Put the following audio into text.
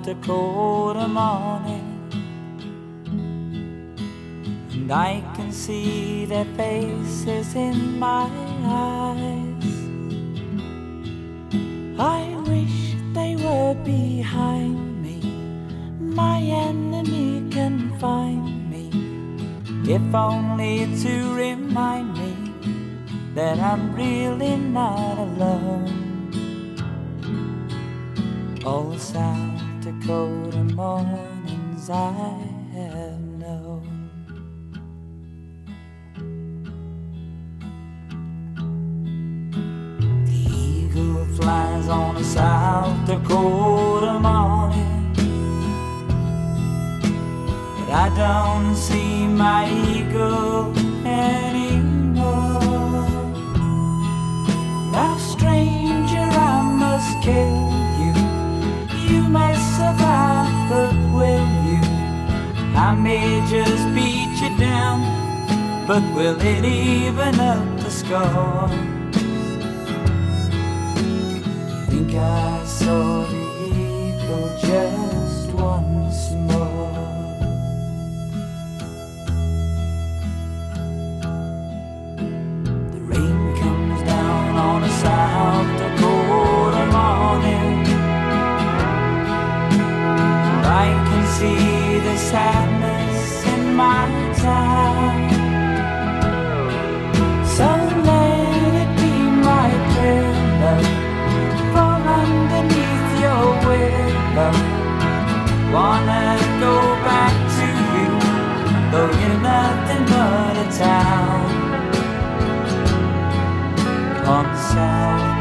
South Dakota morning, and I can see their faces in my eyes. I wish they were behind me, my enemy can find me, if only to remind me that I'm really not alone. All South Dakota mornings I have known. The eagle flies on a South Dakota morning, but I don't see my eagle anymore. Now stranger, I must kill you. You may survive, but will you? I may just beat you down, but will it even up the score? Think I saw the eagle just once more. The rain comes down on a South Dakota morning, I can see the sadness in my town. So let it be my prayer, love, fall underneath your willow. Wanna go back to you, though you're nothing but a town on South